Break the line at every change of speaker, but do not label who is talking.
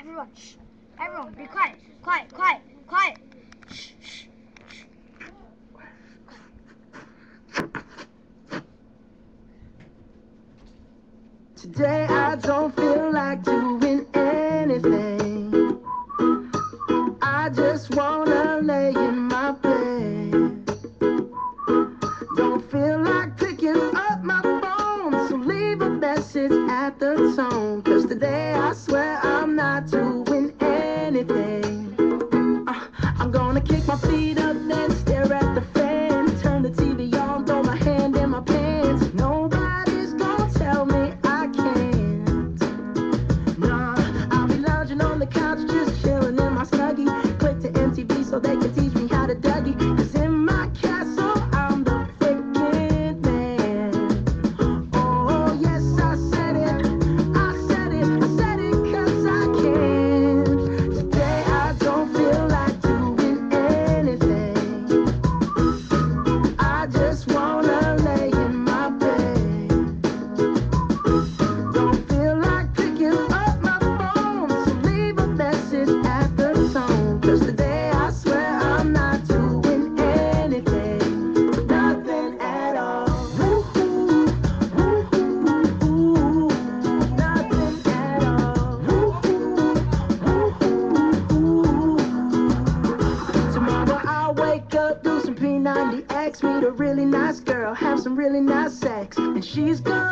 everyone, shh. Everyone, be quiet. Quiet, quiet, quiet. Shh, shh.
Today I don't feel like doing anything. I just wanna lay in my bed. Don't feel like picking up my phone, so leave a message at the tone. 'Cause today I swear I'm not doing anything. I'm gonna kick my feet up, then stare at the fan. Turn the TV on, throw my hand in my pants. Nobody's gonna tell me I can't. Nah, I'll be lounging on the couch, just chilling in my Snuggie. Click to MTV so they can teach me how to Dougie. 'Cause in my castle, I'm the freaking man. Oh, yes, I said it. I said it. I said it 'cause I can. Today I don't feel like doing anything. I just wanna lay in my bed. Don't feel like picking up my phone, so leave a message at the tone. 'Cause today I swear I'm not doing anything. Nothing at all. Woo-hoo, woo-hoo, nothing at all. Woo-hoo, woo-hoo. Tomorrow I'll wake up, do some P90X, meet a really nice girl, have some really nice sex, and she's gonna